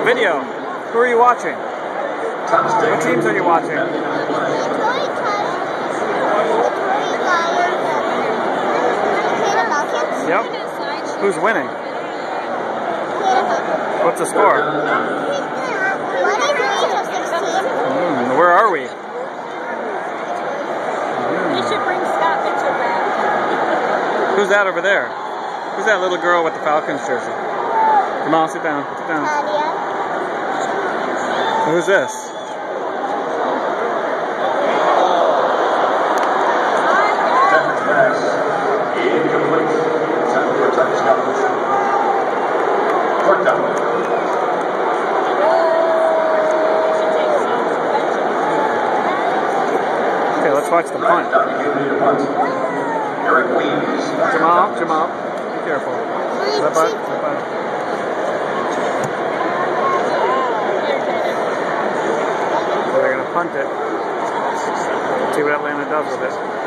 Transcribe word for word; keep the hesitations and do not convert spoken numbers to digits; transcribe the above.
video. Who are you watching? What teams are you watching? Yep. Who's winning? What's the score? Mm, where are we? You should bring Scott into that. Who's that over there? Who's that little girl with the Falcons jersey? Come on, sit down. Sit down. Who's this? Okay, let's watch the punt. Jamal, Jamal, be careful. Left butt, left butt. So they're going to punt it. See what Atlanta does with it.